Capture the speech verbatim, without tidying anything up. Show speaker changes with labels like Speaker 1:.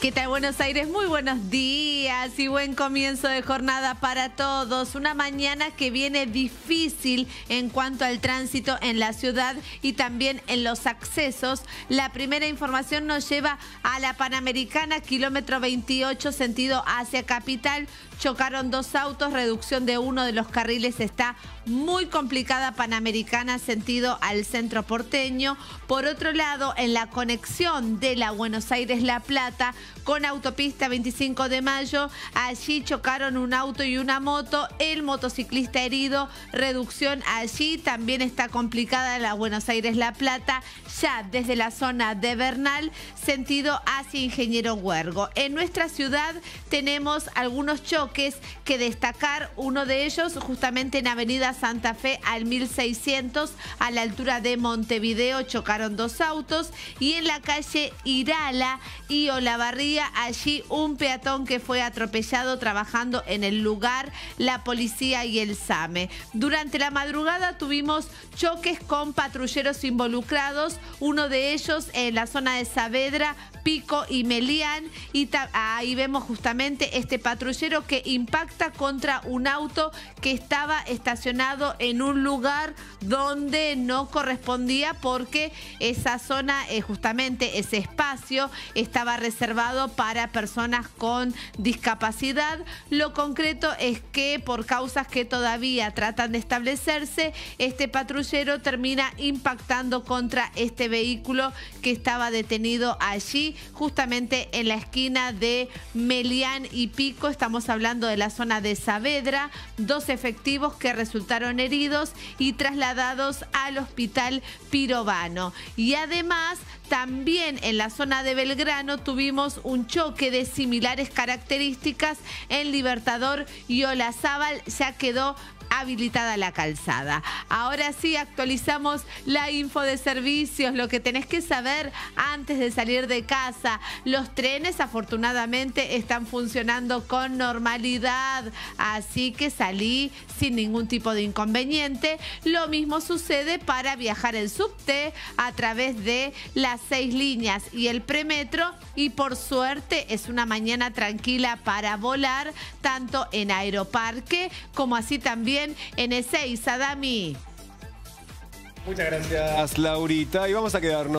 Speaker 1: ¿Qué tal, Buenos Aires? Muy buenos días y buen comienzo de jornada para todos. Una mañana que viene difícil en cuanto al tránsito en la ciudad y también en los accesos. La primera información nos lleva a la Panamericana, kilómetro veintiocho, sentido hacia Capital. Chocaron dos autos, reducción de uno de los carriles está muy complicada. Panamericana, sentido al centro porteño. Por otro lado, en la conexión de la Buenos Aires-La Plata con autopista veinticinco de mayo, allí chocaron un auto y una moto, el motociclista herido, reducción allí. También está complicada la Buenos Aires-La Plata, ya desde la zona de Bernal, sentido hacia Ingeniero Huergo. En nuestra ciudad tenemos algunos choques que destacar, uno de ellos justamente en Avenida Santa Fe al mil seiscientos, a la altura de Montevideo, chocaron dos autos, y en la calle Irala y Olavarría, allí un peatón que fue atropellado trabajando en el lugar la policía y el SAME. Durante la madrugada tuvimos choques con patrulleros involucrados, uno de ellos en la zona de Saavedra, Pico y Melián, y ahí vemos justamente este patrullero que impacta contra un auto que estaba estacionado en un lugar donde no correspondía, porque esa zona, eh, justamente ese espacio, estaba reservado para personas con discapacidad. Lo concreto es que por causas que todavía tratan de establecerse, este patrullero termina impactando contra este vehículo que estaba detenido allí, justamente en la esquina de Melián y Pico. Estamos hablando de la zona de Saavedra. Dos efectivos que resultaron heridos y trasladados al hospital Pirovano. Y además, también en la zona de Belgrano tuvimos un choque de similares características en Libertador y Olazábal. Ya quedó habilitada la calzada. Ahora sí, actualizamos la info de servicios, lo que tenés que saber antes de salir de casa. Los trenes afortunadamente están funcionando con normalidad, así que salí sin ningún tipo de inconveniente. Lo mismo sucede para viajar en subte a través de las seis líneas y el premetro, y por suerte es una mañana tranquila para volar, tanto en Aeroparque como así también en Ezeiza. Dami.
Speaker 2: Muchas gracias, Laurita. Y vamos a quedarnos